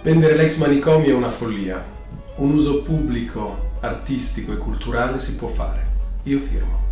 Vendere l'ex manicomio è una follia. Un uso pubblico, artistico e culturale si può fare. Io firmo.